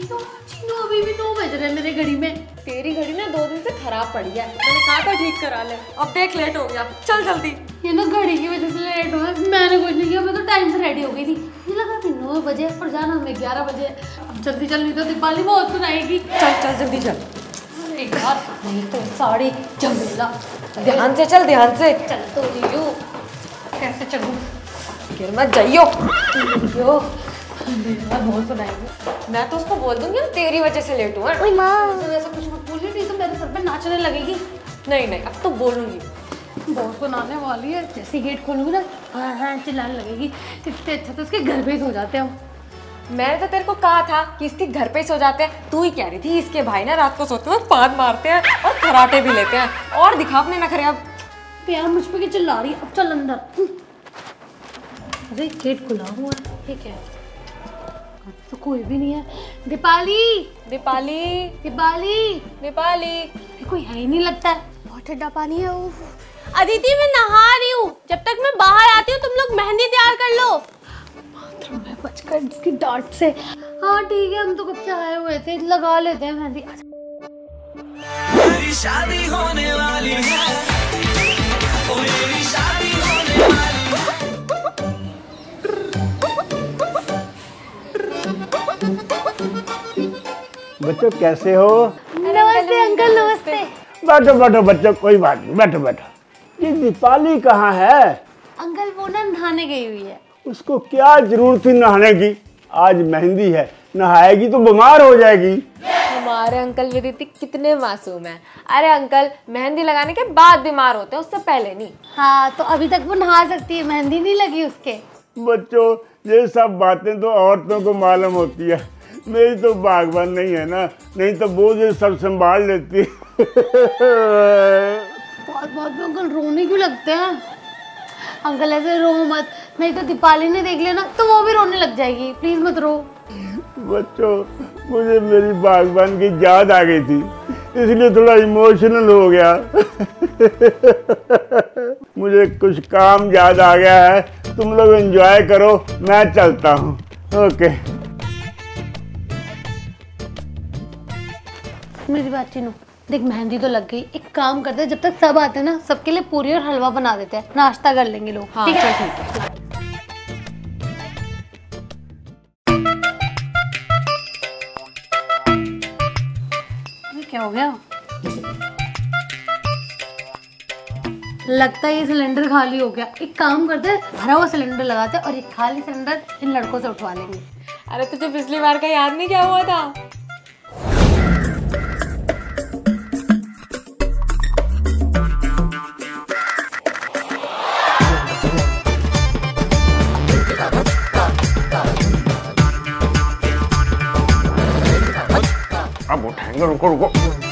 चीनू अभी भी 9 बज रहे हैं मेरे घड़ी में। तेरी घड़ी ना 2 दिन से खराब पड़ी है, मैंने कहा था ठीक करा ले, अब देख लेट हो गया, चल जल्दी। ये ना घड़ी की वजह से लेट हुआ, मैंने कुछ नहीं किया, मैं तो टाइम से रेडी हो गई थी। मुझे लगा कि 9 बजे पर जाना हमें 11 बजे। अब जल्दी चल, नहीं तो दीपाली बहुत सुनाएगी। चल चल जल्दी चल। अरे यार नहीं तो साड़ी झमेला। ध्यान से चल, ध्यान से चल तो लियो, कैसे चलूं? गिर मत जाइयो। लियो बहुत सुनाएगी। मैं तो उसको बोल दूंगी तेरी वजह से लेट हुआ। ओए माँ तो ऐसा कुछ मत बोलिए, नहीं तो मेरे सर पे नाचने लगेगी। नहीं नहीं अब तो बोलूंगी। बहुत सुनाने वाली है, जैसे गेट खोलूंगी ना हाँ हाँ चिल्लाने लगेगी। इससे अच्छा तो उसके घर पे ही सो जाते हैं हम। मैंने तो तेरे को कहा था कि इसके घर पे सो जाते हैं, तू ही कह रही थी इसके भाई ना रात को सोते हुए पान मारते हैं और कराटे भी लेते हैं। और दिखा अपने नखरे अब। यार मुझ पे चिल्ला रही है, अब चल अंदर। अरे गेट खुला हुआ है, ठीक है तो कोई भी नहीं है। दीपाली दीपाली दीपाली दीपाली कोई है ही नहीं लगता है, बहुत ठंडा पानी है। अदिति मैं नहा रही हूँ, जब तक मैं बाहर आती हूँ तुम लोग मेहंदी तैयार कर लो। बाथरूम में बचकर इसकी डांट से। हाँ ठीक है, हम तो कब से आए हुए थे, लगा लेते हैं मेहंदी। मेरी शादी होने वाली है, ओ मेरी शादी होने वाली है। बच्चों कैसे हो? नमस्ते अंकल, नमस्ते। बैठो बैठो बच्चों, कोई बात नहीं, बैठो बैठो। ये दीपाली कहाँ है? अंकल वो ना नहाने गई हुई है। उसको क्या जरूरत थी नहाने की? आज मेहंदी है, नहाएगी तो बीमार हो जाएगी। हमारे अंकल विदिति कितने मासूम हैं। अरे अंकल मेहंदी लगाने के बाद बीमार होते हैं, उससे पहले नहीं। हाँ तो अभी तक वो नहा सकती है, मेहंदी नहीं लगी उसके। बच्चों ये सब बातें तो औरतों को मालूम होती है, मेरी तो बागबान नहीं है ना, नहीं तो वो जो सब संभाल लेती है। बहुत बहुत में अंकल रोने क्यों लगते हैं? अंकल ऐसे रो मत, नहीं तो दीपाली ने देख लिया ना तो वो भी रोने लग जाएगी, प्लीज मत रो। बच्चों मुझे मेरी बागबान की याद आ गई थी, इसलिए थोड़ा इमोशनल हो गया। मुझे कुछ काम याद आ गया है, तुम लोग एंजॉय करो, मैं चलता हूँ। ओके मेरी बात चीनू, देख मेहंदी तो लग गई, एक काम करते हैं, जब तक सब आते हैं ना सबके लिए पूरी और हलवा बना देते हैं, नाश्ता कर लेंगे लोग। हाँ, ठीक है ठीक है। क्या हो गया? लगता है ये सिलेंडर खाली हो गया। एक काम करते हैं, भरा हुआ सिलेंडर लगाते हैं और एक खाली सिलेंडर इन लड़कों से उठवा लेंगे। अरे तुझे पिछली बार का याद नहीं क्या हुआ था? अब उठाएंगे, रुको रुको।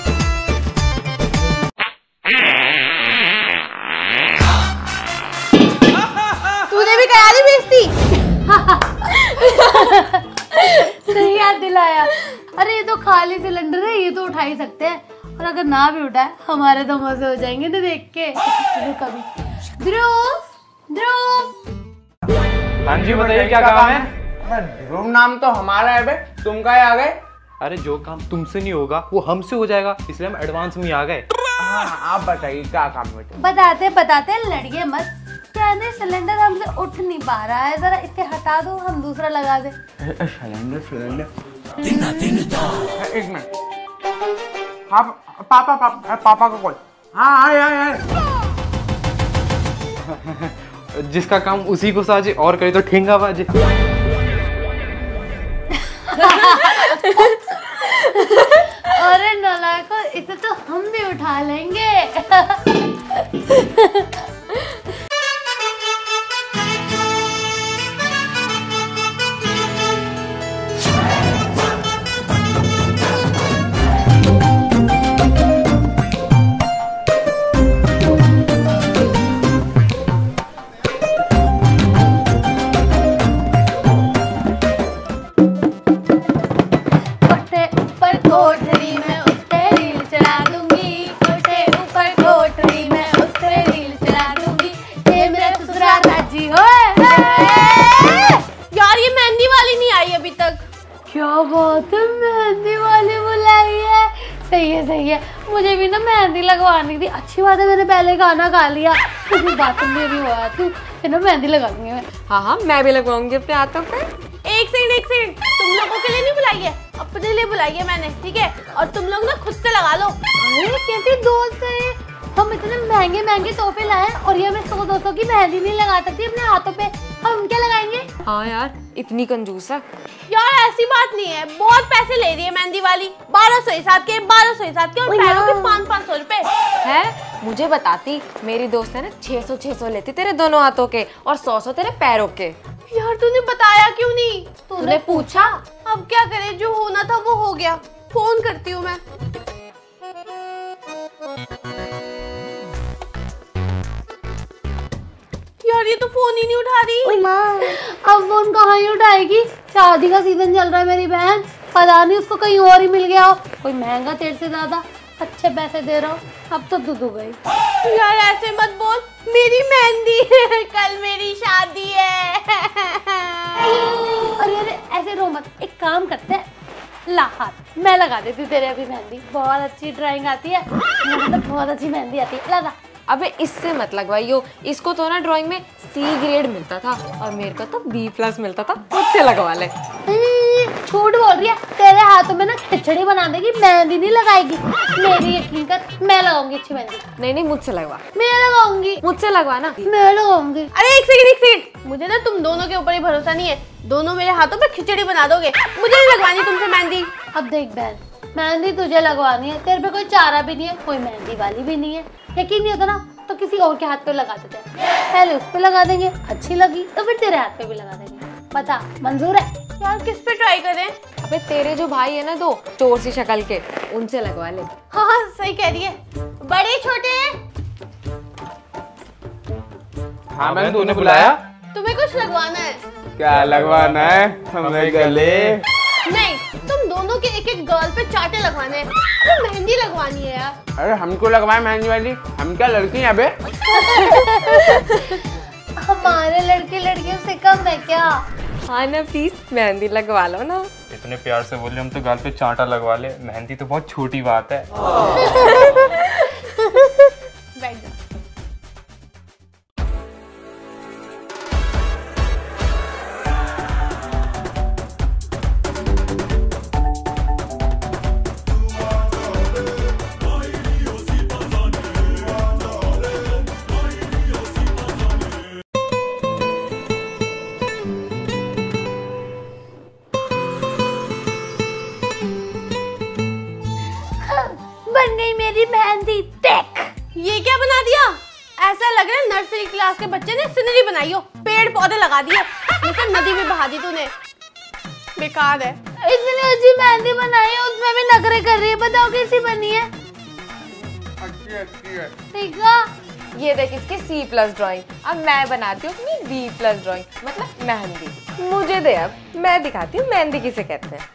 तूने भी करा दी बेइज्जती। सही याद दिलाया। अरे ये तो खाली सिलेंडर है, ये तो उठा ही सकते हैं, और अगर ना भी उठाए हमारे तो मजे हो जाएंगे ना देख के। कभी ध्रुव ध्रुव। हाँ जी बताइए क्या काम है? ध्रुव नाम तो हमारा है बे, तुम कहाँ आ गए? अरे जो काम तुमसे नहीं होगा वो हमसे हो जाएगा, इसलिए हम एडवांस में आ गए। हाँ आप बताइए क्या काम है? बताते बताते लड़िए मत। क्या सिलेंडर हमसे उठ नहीं पा रहा है, जरा इसे हटा दो, हम दूसरा लगा दे। सिलेंडर एक मिनट। हाँ पापा को कॉल। हाँ जिसका काम उसी को साजे और करे तो ठेंगा बाजे। अरे नालायको, इसे तो हम भी उठा लेंगे। बात तो मेहंदी वाली बुलाई है। सही है, मुझे भी ना मेहंदी लगवानी थी। अच्छी बात है मैंने पहले खाना खा लिया, मुझे बाथरूम में भी हुआ तू, फिर ना मेहंदी लगाऊंगी मैं। हाँ मैं भी लगवाऊंगी अपने हाथों पे। एक सेकंड, तुम लोगों के लिए नहीं बुलाई है, अपने लिए बुलाई है मैंने, ठीक है? और तुम लोग ना खुद से लगा लो। अरे कैसे दोस्त है, हम इतने महंगे तोहफे लाए और ये हमें 100-200 की मेहंदी नहीं लगा सकती अपने हाथों पे, हम क्या लगाएंगे? हाँ यार इतनी कंजूस है यार, ऐसी बात नहीं है, बहुत पैसे ले रही है मेहंदी वाली। 1200 हिसाब के और पैरों के 500 रुपए है। मुझे बताती, मेरी दोस्त है ना 600 लेती तेरे दोनों हाथों के और 100 तेरे पैरों के। यार तूने बताया क्यों नहीं? तूने पूछा? अब क्या करे, जो होना था वो हो गया। फोन करती हूँ मैं। यार ये तो फोन ही नहीं उठा रही। अब फोन कहाँ ही उठाएगी, शादी का सीजन चल रहा है मेरी बहन, पता नहीं उसको कहीं और ही मिल गया हो, कोई महंगा तेरे से ज्यादा अच्छे पैसे दे रहा हो। अब तो तू गई। यार ऐसे मत बोल, मेरी मेहंदी है, कल मेरी शादी है। अरे ऐसे रो मत, एक काम करते हैं, ला हाथ मैं लगा देती तेरे अभी मेहंदी, बहुत अच्छी ड्राइंग आती है, मतलब बहुत अच्छी मेहंदी आती है, लगा। अबे इससे मत लगवाइयो, इसको तो ना ड्राइंग में C ग्रेड मिलता था और मेरे को तो B+ मिलता था, मुझसे लगवा ले। झूठ बोल रही है, तेरे हाथों में ना खिचड़ी बना देगी, मेहंदी नहीं लगाएगी। मेरी यकीन कर, मैं लगाऊंगी अच्छी मेहंदी। नहीं मुझसे लगवा। मैं लगाऊंगी। मुझसे लगवाना। मैं लगाऊंगी। अरे एक सेकंड, मुझे ना तुम दोनों के ऊपर ही भरोसा नहीं है, दोनों मेरे हाथों पे खिचड़ी बना दोगे, मुझे नहीं लगवानी तुमसे मेहंदी। अब देख बहन, मेहंदी तुझे लगवानी है, तेरे पे कोई चारा भी नहीं है, कोई मेहंदी वाली भी नहीं है, यकीन नहीं होता ना तो किसी और के हाथ पे लगा देते हैं, पहले उस पे लगा देंगे, अच्छी लगी तो फिर तेरे हाथ पे भी लगा देंगे, बता मंजूर है? यार किस पे ट्राई करें? अबे तेरे जो भाई है ना दो चोर सी शक्ल के, उनसे लगवा ले। हाँ सही कह रही है, बड़े छोटे। हाँ मैम तूने बुलाया? तुम्हें कुछ लगवाना है? क्या लगवाना है? हमें गले। नहीं, तुम दोनों के एक गाल पे चाटे लगवाने हैं। अरे मेहंदी लगवानी है यार। अरे हमको लगवाए मेहंदी वाली, हम क्या लड़की हैं बे? हमारे लड़के लड़कियों से कम है क्या? हाँ ना प्लीज मेहंदी लगवा लो ना। इतने प्यार से बोले हम तो गाल पे चांटा लगवा ले, मेहंदी तो बहुत छोटी बात है। बैठ जा। बन गई मेरी मेहंदी, देख। ये क्या बना दिया? ऐसा लग रहा है नर्सरी क्लास के बच्चे ने सीनरी बनाई हो, पेड़ पौधे लगा दिए, जैसे नदी में बहा दी तूने। बेकार है। इतनी अच्छी मेहंदी बनाई है, उसमें भी नखरे कर रही है, बताओ कैसी बनी है? अच्छी है। देखा? ये देख इसकी C+ ड्राइंग, अब मैं बनाती हूँ अपनी B+ ड्राइंग, मतलब मेहंदी। मुझे दे, अब मैं दिखाती हूँ मेहंदी किसे कहते हैं।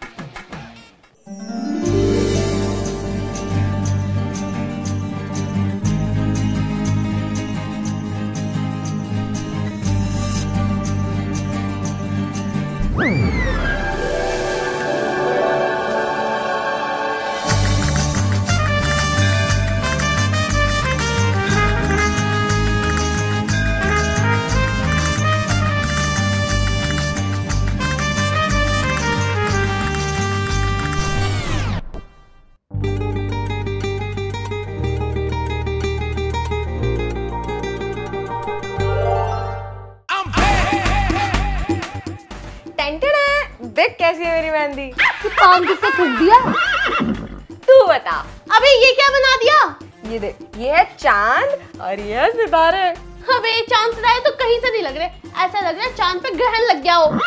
देख कैसी है मेरी मेहंदी। काम किसने थूक दिया? तू बता। अबे ये क्या बना दिया? ये देख, ये है चांद और ये है सितारे। अबे चांद सितारे तो कहीं से नहीं लग रहे, ऐसा लग रहा है चांद पे ग्रहण लग गया हो।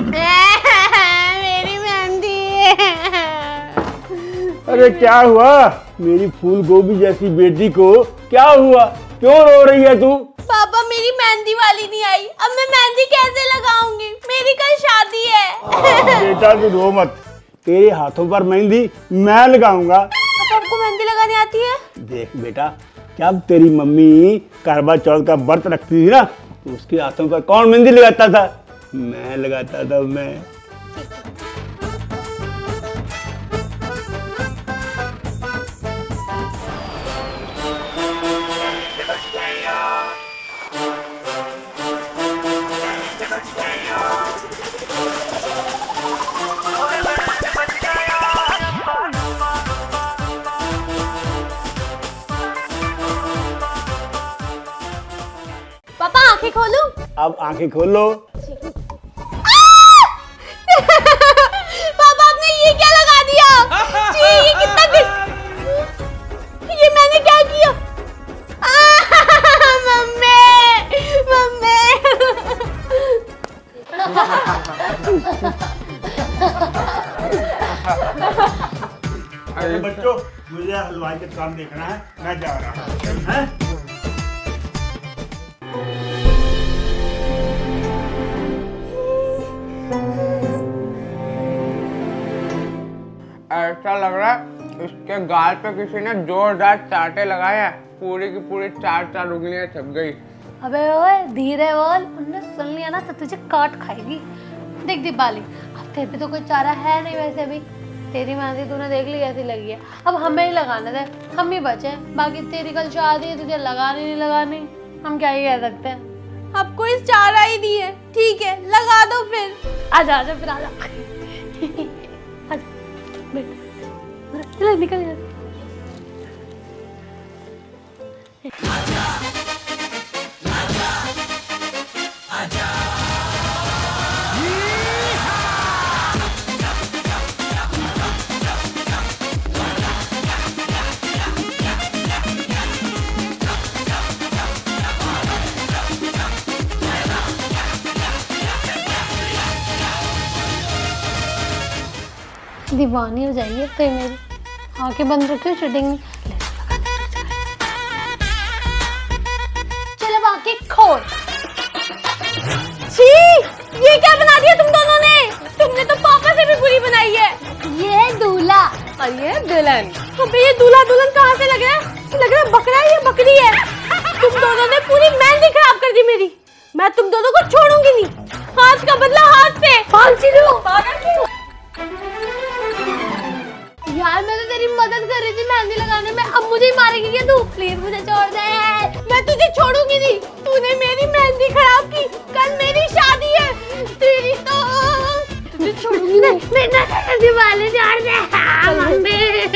मेरी मेहंदी। अरे क्या हुआ मेरी फूल गोभी जैसी बेटी को, क्या हुआ, क्यों रो रही है तू? पापा मेरी मेहंदी वाली नहीं आई, अब मैं मेहंदी कैसे लगाऊंगी? मेरी कल शादी है। बेटा तू रो मत, तेरे हाथों पर मेहंदी मैं लगाऊंगा। आपको मेहंदी लगानी आती है? देख बेटा, क्या तेरी मम्मी करवा चौथ का व्रत रखती थी ना, तो उसके हाथों पर कौन मेहंदी लगाता था? मैं लगाता था। मैं अब आंखें खोलो। पापा आपने ये क्या लगा दिया? छी, ये कितना ये मैंने क्या किया? Mummy mummy. अरे बच्चों, मुझे हलवाई का काम देखना है, मैं जा रहा हूँ। हैं? ऐसा लग रहा है इसके गाल पे किसी ने जोरदार चाटे लगाए हैं, पूरी की पूरी 4 उंगलियां छप गई। अबे ओए धीरे बोल, उनने सुन लिया ना तो तुझे काट खाएगी। देख दीपाली, अब तेरे पे तो कोई चारा है नहीं वैसे भी। तेरी मेहंदी तूने देख ली कैसी लगी है, अब हमें ही लगाने दे, हम ही बचे। बाकी तेरी कल शादी है, तुझे लगानी नहीं लगानी, हम क्या ही कह सकते हैं। अब कोई चारा ही नहीं है, ठीक है लगा दो फिर। आजा आजा फिर आजा। आजा बैठ, चल निकल यार। दीवानी हो जाइए तो मेरी आंखें बंद रखियो शूटिंग में। चल अब आंखें खोल। छी, ये क्या बना दिया तुम दोनों ने? तुमने तो पापा से भी बुरी बनाई है। ये दूल्हा और ये दुल्हन। अबे ये दूल्हा दुल्हन कहाँ से लग रहा है? लग रहा है बकरा है या बकरी है। तुम दोनों ने पूरी मेहंदी खराब कर दी मेरी। मैं तुम दोनों को छोड़ूंगी नहीं। हाथ का बदला हाथ से। यार मैं तो तेरी मदद कर रही थी मेहंदी लगाने में, अब मुझे ही मारेगी क्या तू? प्लीज मुझे छोड़ दे। मैं तुझे छोड़ूंगी नहीं। तूने मेरी मेहंदी खराब की। कल मेरी शादी है। तेरी तो तुझे छोड़ूंगी नहीं। दीवाली छोड़ दे मम्मी।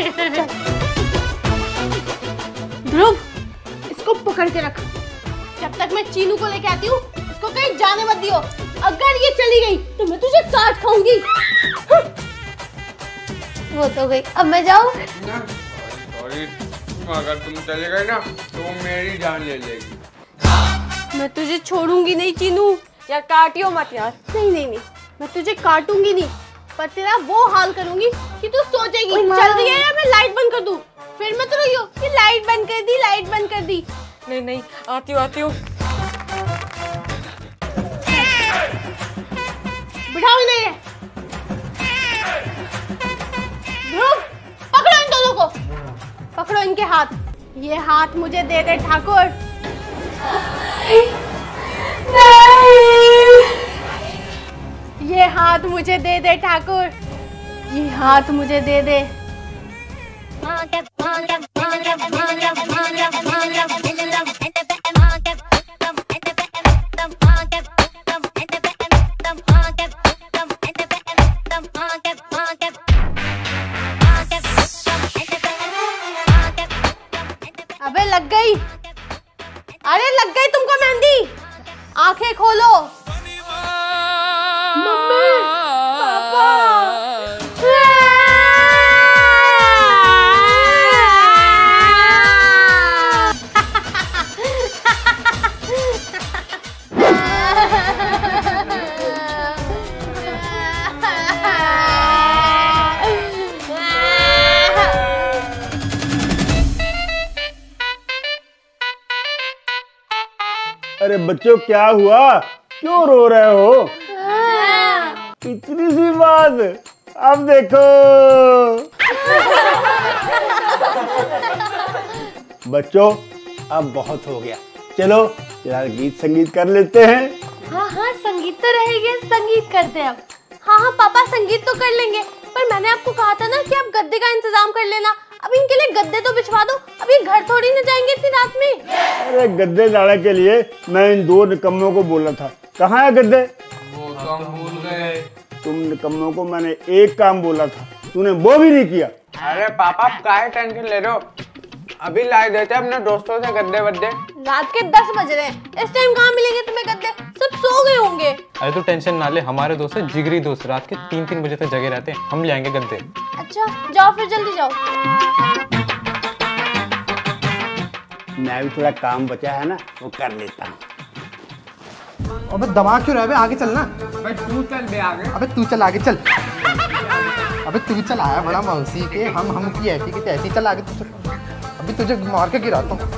ध्रुव, इसको पकड़ के रख। जब तक मैं चीनू को लेके आती हूँ, इसको कहीं जाने मत दियो। अगर ये चली गई तो मैं तुझे काट खाऊंगी। वो तो गई, अब मैं जाऊँ? सॉरी, अगर तुम चले गए ना तो वो मेरी जान ले लेगी। मैं तुझे छोड़ूंगी नहीं चीनू। यार काटियो मत यार। नहीं नहीं नहीं, मैं तुझे काटूंगी नहीं, पर तेरा वो हाल करूंगी कि तू सोचेगी चल रही है या मैं लाइट बंद कर दूं। फिर मत रोइयो कि लाइट बंद कर दी, लाइट बंद कर दी। नहीं नहीं, आती हूँ आती हूँ। बिठाओ इन्हें। ध्रुव, पकड़ो इन दोनों को। पकड़ो इनके हाथ। ये हाथ मुझे दे दे ठाकुर। ये हाथ मुझे दे दे ठाकुर। ये हाथ मुझे दे दे। अबे लग गई। अरे लग गई तुमको मेहंदी। आंखें खोलो। मम्मी, पापा। अरे बच्चों क्या हुआ, क्यों रो रहे हो? इतनी सी बात, अब देखो। बच्चों अब बहुत हो गया, चलो यार गीत संगीत कर लेते हैं। हाँ हाँ संगीत तो रहेगा, संगीत करते हैं अब। हाँ हाँ पापा संगीत तो कर लेंगे, पर मैंने आपको कहा था ना कि आप गद्दे का इंतजाम कर लेना। अब इनके लिए गद्दे तो बिछवा दो, अभी घर थोड़ी न जाएंगे इतनी रात में। अरे गद्दे लाने के लिए मैं इन 2 निकम्मों को बोला था, कहाँ है गद्दे? वो तो हम भूल गए। तुम निकम्मों को मैंने एक काम बोला था, तूने वो भी नहीं किया। अरे पापा काहे टेंशन ले रहे हो, अभी ला देते अपने दोस्तों से गद्दे वद्दे। रात के 10 बज रहे हैं, इस टाइम कहाँ मिलेंगे तुम्हें गद्दे? सब सो गए होंगे। अरे तू टेंशन ना ले, हमारे दोस्त है जिगरी दोस्त, रात के 3-3 बजे तक जगे रहते हैं, हम ले आएंगे गद्दे। अच्छा जाओ फिर, जल्दी जाओ। मैं भी थोड़ा काम बचा है ना, वो कर लेता हूँ। अबे दबा क्यों रहा है? आगे चलना। भाई तू चल बे आगे। अबे तू चल आगे चल। अबे तू चल, आया बड़ा मौसी के, हम की ऐसी की तैसी, चल आगे तू चल। अभी तुझे मार के गिराता हूँ।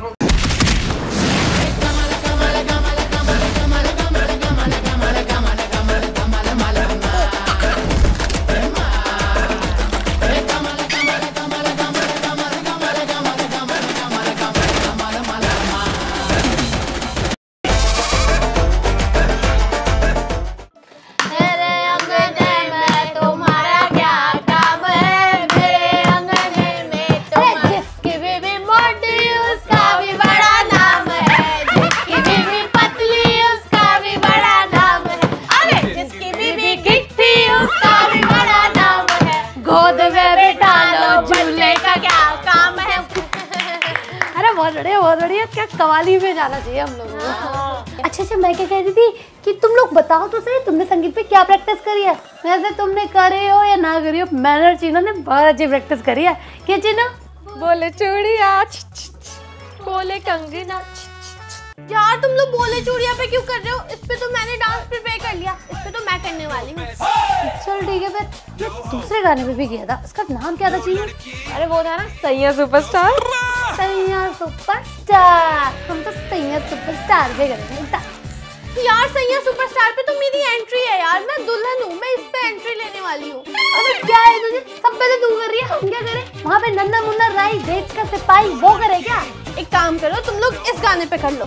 बहुत बढ़िया। क्या कवाली में जाना चाहिए हम लोगों को। अच्छा मैं क्या कह रही थी कि तुम लोग बताओ तो सही, तुमने संगीत पे क्या प्रैक्टिस करी है? वैसे तुमने करे हो या ना करी हो, मैंने और चीनू ने बहुत अच्छी प्रैक्टिस करी है। क्या चीनू? बोले चूड़िया, बोले कंगना। यार तुम लोग बोले चूड़िया पे क्यों कर रहे हो? इस पे तो मैंने डांस प्रिपेयर कर लिया, इस पे तो मैं करने वाली हूँ। चल ठीक है, फिर मैं दूसरे गाने पे भी किया था, उसका नाम क्या था चीनू? अरे वो था ना सैया सुपरस्टार। सैया सुपरस्टार, हम तो सैया सुपरस्टार पे करेंगे। यार सैया सुपरस्टार पे तो मेरी एंट्री है यार, मैं दुल्हन हूँ, मैं इस पे एंट्री लेने वाली हूँ। अबे क्या है तुझे? सब पे तो तू कर रही है, हम क्या करें? वहाँ पे नन्ना मुन्ना राई देश का सिपाही वो करे क्या? एक काम करो, तुम लोग इस गाने पे कर लो।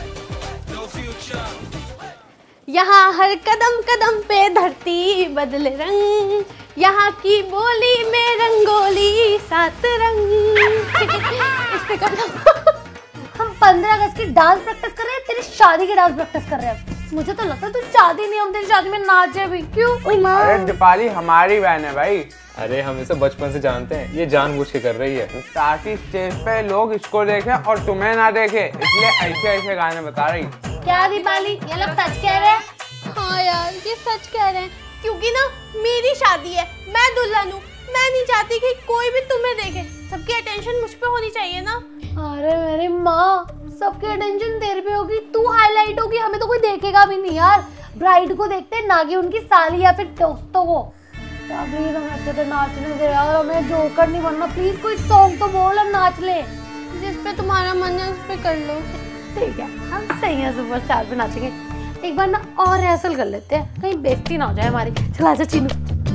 यहाँ हर कदम कदम पे धरती बदले रंग, यहाँ की बोली में रंगोली 7 रंग। इस पे कर लो। हम 15 अगस्त की डांस प्रैक्टिस कर रहे हैं, तेरी शादी की डांस प्रैक्टिस कर रहे हैं। मुझे तो लगता है तू चाहती नहीं हम तेरी शादी में नाचे भी। क्यों? अरे दीपाली हमारी बहन है भाई। अरे हम इसे बचपन से जानते हैं, ये जानबूझ के कर रही है ताकि स्टेज पे लोग इसको देखें और तुम्हें ना देखे, इसलिए ऐसे ऐसे गाने बता रही। क्या दीपाली, ये लोग सच कह रहे हैं? हाँ यार ये सच कह रहे हैं, क्योंकि ना मेरी शादी है, मैं दुल्हन हूँ, मैं नहीं चाहती कि कोई भी तुम्हें देखे, सबकी अटेंशन मुझ पे होनी चाहिए ना। अरे मेरी माँ, सबकी अटेंशन तेरे पे होगी, तू हाईलाइट होगी, हमें तो कोई देखेगा भी नहीं यार। ब्राइड को देखते हैं, ना कि उनकी साली या फिर दोस्तों को। प्लीज हमें अच्छे से नाचने दे यार, हमें जोकर नहीं बनना। प्लीज कोई सॉन्ग तो बोल, हम नाच ले। जिस पे तुम्हारा मन है उस पे कर लो। ठीक है, हम सैया सुपरस्टार पे नाचेंगे। एक बार ना और रिहर्सल कर लेते हैं, कहीं बेइज्जती ना हो जाए हमारी। चल आजा चीनू।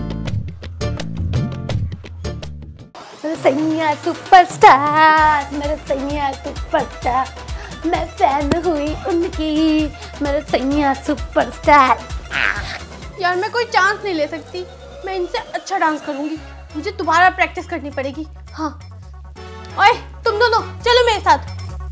सैया सुपरस्टार, मेरे सैया सुपरस्टार, मैं फैन हुई उनकी, मेरे सैया सुपरस्टार। यार मैं कोई चांस नहीं ले सकती, मैं इनसे अच्छा डांस करूंगी, मुझे दोबारा प्रैक्टिस करनी पड़ेगी। हाँ ओए तुम दोनों चलो मेरे साथ,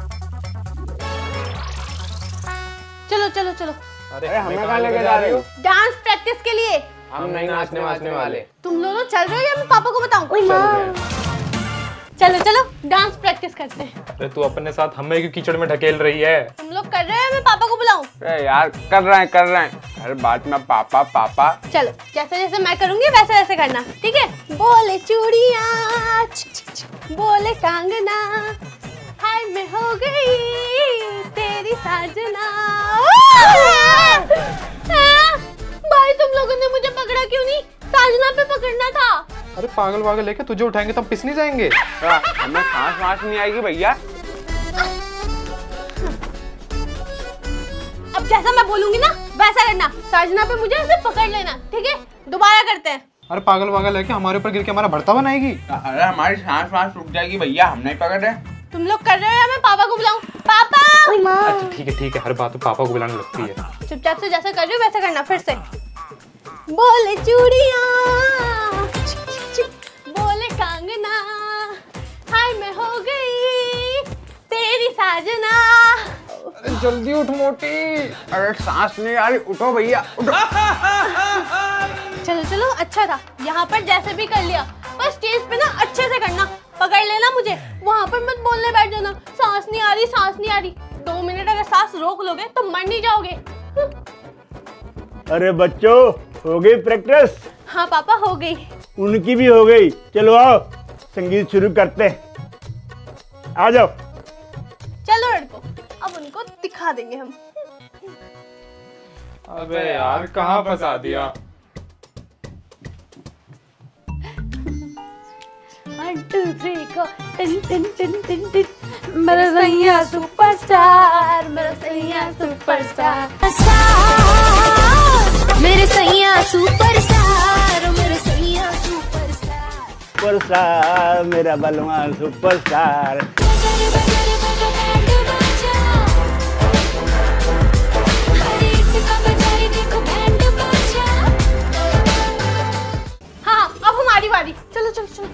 चलो चलो चलो। अरे हमें कहाँ लेके जा रही हो? डांस प्रैक्टिस के लिए। हम नहीं नाचने वाले। तुम लोग चल रहे हो या मैं पापा को बताऊं? चलो चलो डांस प्रैक्टिस करते हैं। अरे तू अपने साथ हमें क्यों कीचड़ में ढकेल रही है? तुम लोग कर रहे हो या मैं पापा को बुलाऊं? अरे यार कर रहे हैं। हर बात में पापा पापा। चलो जैसे जैसे मैं करूंगी वैसे वैसे करना, ठीक है? बोले चूड़ियां, बोले कंगना, हाय मैं हो गई तेरी साजना। भाई तुम लोगों ने मुझे पकड़ा क्यों नहीं? साजना पे पकड़ना था। अरे पागल लेके तुझे उठाएंगे तो हम पिस नहीं जाएंगे? हमें सांस नहीं आएगी भैया। अब जैसा मैं बोलूंगी ना वैसा करना, साजना पे मुझे ऐसे पकड़ लेना, ठीक है? दोबारा करते हैं। अरे पागल लेके हमारे ऊपर गिर के हमारा भरता बनाएगी। अरे हमारी सांस रुक जाएगी भैया, हम नहीं पकड़ रहे। तुम लोग कर रहे हो या मैं पापा को बुलाऊं? पापा। अच्छा ठीक है, हर बात तो पापा को बुलाने लगती है। चुपचाप से जैसा कर रही हो वैसा करना। फिर से बोले चूड़ियां, बोले कंगना, हाय मैं हो गई तेरी साजना। अरे जल्दी उठ मोटी। अरे सांस नहीं आ रही, उठो भैया उठो। चलो चलो अच्छा था, यहाँ पर जैसे भी कर लिया, बस स्टेज पे ना अच्छे से करना, पकड़ लेना मुझे, वहाँ पर मत बोलने बैठ जाना सांस नहीं आ रही, सांस नहीं आ रही। 2 मिनट अगर सांस रोक लोगे तो मर नहीं जाओगे। अरे बच्चों, हो गई प्रैक्टिस? हाँ पापा हो गई। उनकी भी हो गई। चलो आओ, संगीत शुरू करते हैं। आ जाओ। चलो लड़कों, अब उनको दिखा देंगे हम। अबे यार कहाँ फंसा दिया। 1 2 3 go टिन टिन टिन टिन टिन। मेरा सैया सुपरस्टार, मेरा सैया सुपरस्टार, मेरे सैया सुपरस्टार, मेरे सैया सुपरस्टार, सुपरस्टार मेरा बलवान सुपरस्टार। हाँ अब हमारी बारी। चलो चलो चलो।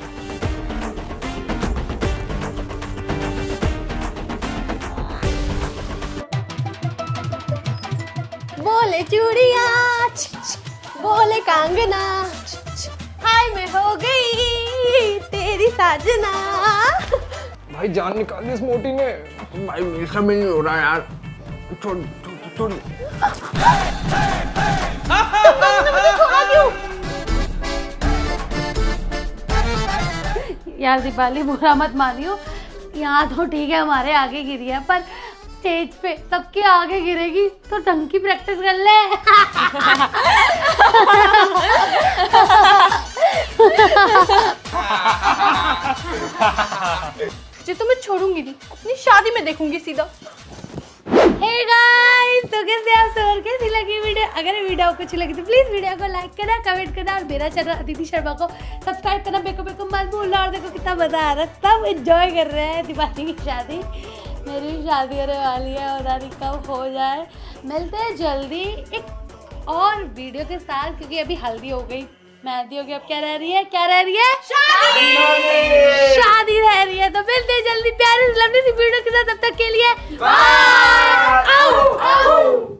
बोले चूड़िया, बोले कांगना, हाय मैं हो गई तेरी साजना। भाई जान निकाल दी इस मोटी ने। भाई मेरे से भी नहीं हो रहा यार। छोड़ छोड़ छोड़। मुझे छोड़ा क्यों? यार दीपाली बुरा मत मानियो, यहाँ तो ठीक है हमारे आगे गिरी है, पर स्टेज पे सबके आगे गिरेगी तो ढंग की प्रैक्टिस कर ले। जी तो मैं छोड़ूंगी नहीं, अपनी शादी में देखूंगी सीधा। हे गाइस, तो कैसे आप सब, कैसी लगी वीडियो? अगर वीडियो आपको अच्छी लगी तो प्लीज वीडियो को लाइक करना, कमेंट करना और मेरा चैनल अदिति शर्मा को सब्सक्राइब करना बेको बेको मत भूलना। और देखो कितना मजा आ रहा है, सब एंजॉय कर रहे हैं दीपाली की शादी। मेरी भी शादी होने वाली है और रानी कब हो जाए। मिलते हैं जल्दी एक और वीडियो के साथ, क्योंकि अभी हल्दी हो गई, मेहंदी हो गई, अब क्या रह रही है? क्या रह रही है? शादी। शादी रह रही है। तो मिलते हैं जल्दी प्यारी लंबी सी वीडियो के साथ, तब तक के लिए बाय।